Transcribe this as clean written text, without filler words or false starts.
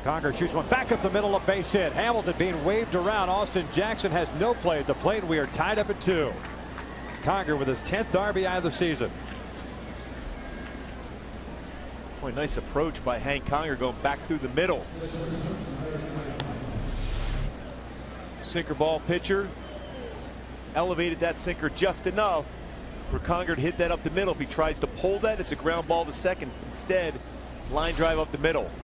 Conger shoots one back up the middle, a base hit. Hamilton being waved around. Austin Jackson has no play at the plate. We are tied up at 2. Conger with his 10th RBI of the season. Boy, nice approach by Hank Conger, going back through the middle. Sinker ball pitcher. Elevated that sinker just enough for Conger to hit that up the middle. If he tries to pull that, it's a ground ball to second. Instead, line drive up the middle.